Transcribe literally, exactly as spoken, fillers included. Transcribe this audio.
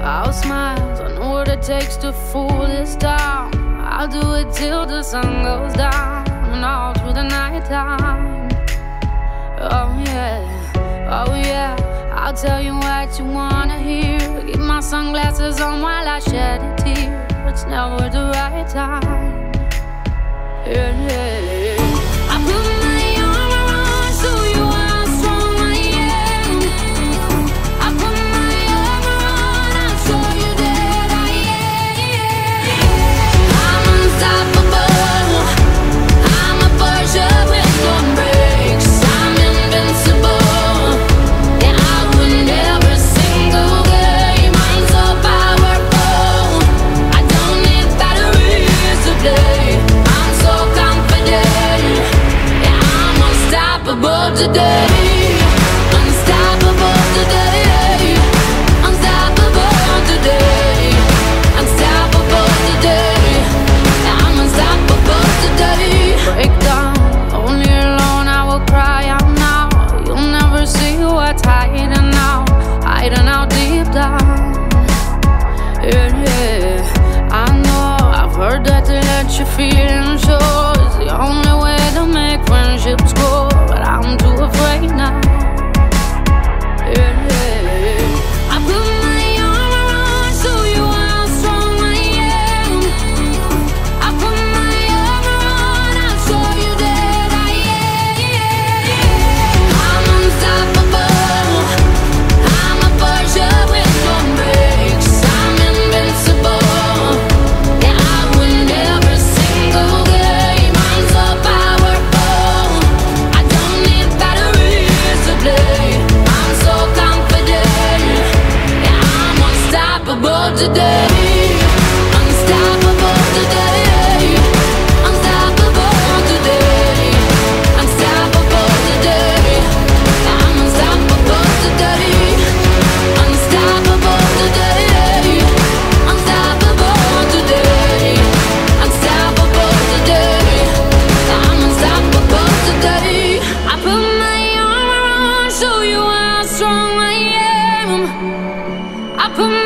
I'll smile, I know what it takes to fool this town. I'll do it till the sun goes down and all through the night time. Oh yeah, oh yeah, I'll tell you what you wanna hear. Keep my sunglasses on while I shed a tear. It's never the right time. Yeah, yeah. I put my arm around so you how strong I am. I put my arm around, I'll show you that I am. I'm unstoppable. I'm a Porsche with no brakes. I'm invincible. Yeah, I win every single game. I'm so powerful. I don't need batteries to play. I'm so confident. Yeah, I'm unstoppable today. Unstoppable today. Unstoppable today. Unstoppable today. Yeah, I'm unstoppable today. Break down, only alone I will cry out now. You'll never see what's hiding out, hiding out deep down. Yeah, yeah, I know, I've heard that to let your feelings show is the only way to make friendships grow, but I'm too afraid now. Yeah, yeah, I put my arm around so you how strong I am. I put my arm around, I'll show you that I am. I'm unstoppable. I'm a Porsche with no brakes. I'm invincible. Yeah, I win every single game. I'm so powerful. I don't need batteries to play. I'm so confident. Yeah, I'm unstoppable today. Unstoppable today. Unstoppable today. Unstoppable today. Yeah, I'm unstoppable today. Unstoppable today. Unstoppable today. Unstoppable today. Yeah, I'm unstoppable today. I put my arm around, show you how strong I am. I put